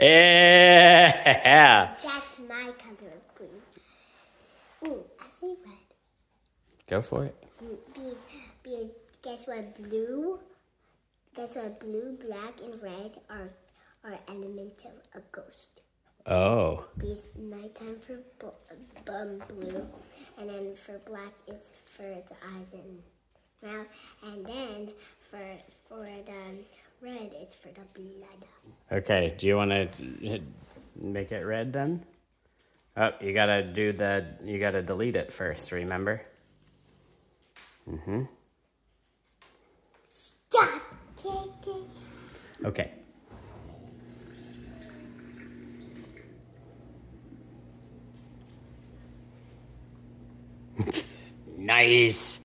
Yeah. That's my color of green. Ooh, I see red. Go for it. Because guess what blue, black, and red are elemental, a ghost. Oh. Because nighttime for blue, and then for black it's for its eyes and mouth, and then for the red it's for the blood. Okay, do you want to make it red then? Oh, you gotta delete it first, remember? Mm-hmm. Stop taking. Okay. Nice.